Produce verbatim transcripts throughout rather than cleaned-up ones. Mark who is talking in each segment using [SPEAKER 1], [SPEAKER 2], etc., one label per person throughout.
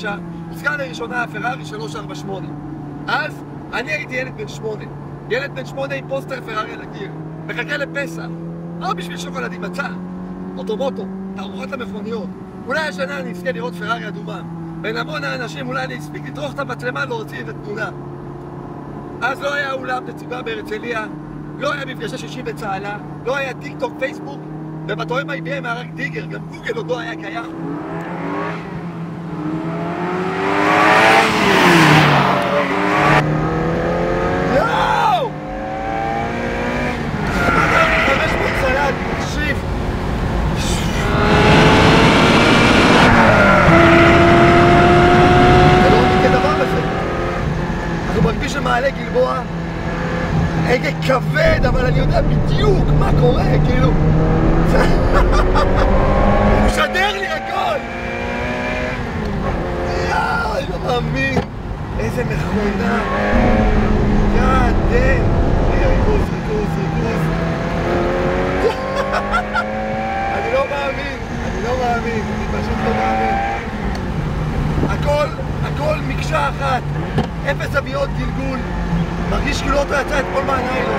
[SPEAKER 1] ותשע הוזכר לראשונה פרארי שלוש ארבע שמונה. אז אני הייתי ילד בן שמונה. ילד בן שמונה עם פוסטר פרארי על הקיר. מחכה לפסח. לא בשביל שוקולד עם מצה. אוטומוטו, תערוכות למכוניות. אולי השנה אני אזכה לראות פרארי אדומה. בין המון האנשים אולי אני אספיק לטרוח את המצלמה להוציא את התמונה. אז לא היה אולם תצוגה בהרצליה, לא היה מפגשי שישי בצהלה, לא היה טיק טוק, פייסבוק, ובתואם איי בי אם היה רק דיגר, גם גוגל עוד לא היה קיים. יואו! חמש מאות סלט, תקשיב. זה לא עומד כדבר הזה. אנחנו בכביש שמעלה גלבוע, הגה כבד, אבל אני יודע בדיוק מה קורה, כאילו... הוא משדר לי הכל! יאו, אני לא מאמין! איזה מכונה! God damn! רגע, ריכוז, ריכוז, ריכוז! אני לא מאמין! אני לא מאמין! אני פשוט לא מאמין! הכל, הכל מקשה אחת! אפס אביות גלגול! מרגיש כאילו אותו יצא אתמול מהניילון.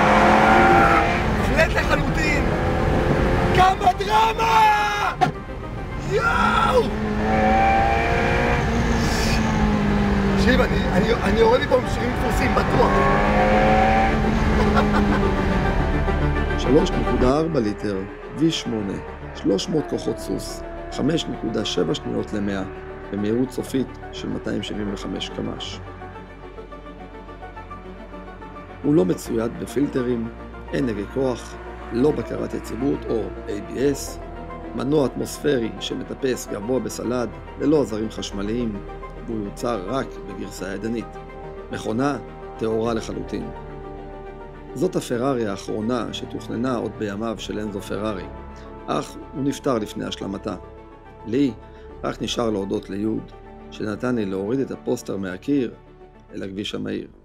[SPEAKER 1] פלט לחלוטין. כמה דרמה! יואו! תקשיב, אני, אני, אני יורד לי פה עם שירים דפוסים, בטוח.
[SPEAKER 2] שלוש נקודה ארבע ליטר, וי שמונה, שלוש מאות כוחות סוס, חמש נקודה שבע שניות למאה, במהירות סופית של מאתיים שבעים וחמש קמ"ש. הוא לא מצויד בפילטרים, אין הגה כוח, לא בקרת יציבות או איי בי אס, מנוע אטמוספרי שמטפס גבוה בסלד, ללא עזרים חשמליים, והוא יוצר רק בגרסה ידנית. מכונה טהורה לחלוטין. זאת הפרארי האחרונה שתוכננה עוד בימיו של אנזו פרארי, אך הוא נפטר לפני השלמתה. לי רק נשאר להודות ליוד, שנתן לי להוריד את הפוסטר מהקיר אל הכביש המהיר.